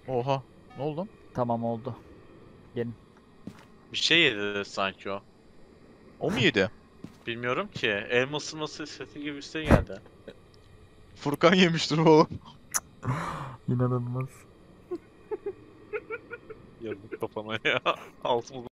Oha. Ne oldu lan? Tamam oldu. Gelin. Bir şey yedi sanki o. O mu yedi? Bilmiyorum ki. Elma ısırması sesi gibi bir şey geldi. Furkan yemiştir oğlum. İnanılmaz. Yazık kafana ya. Altımız